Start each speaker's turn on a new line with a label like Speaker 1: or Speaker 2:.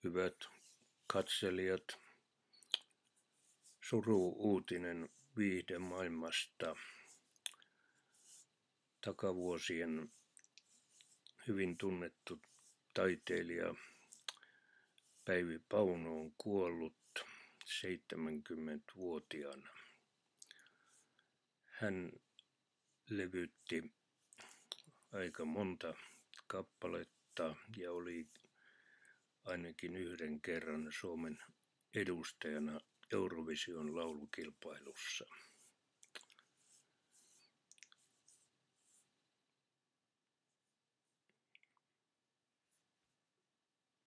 Speaker 1: Hyvät katselijat, suru-uutinen viihdemaailmasta. Takavuosien hyvin tunnettu taiteilija Päivi Pauno on kuollut 70-vuotiaana. Hän levytti aika monta kappaletta ja oli ainakin yhden kerran Suomen edustajana Eurovision laulukilpailussa.